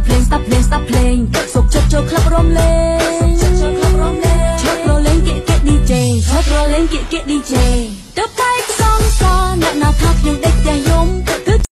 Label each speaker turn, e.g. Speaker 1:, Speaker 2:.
Speaker 1: เพลงสุกโจคลับรมเลงชอบโรเลงเกะดีเจชอบโรเลงเกะดีเจ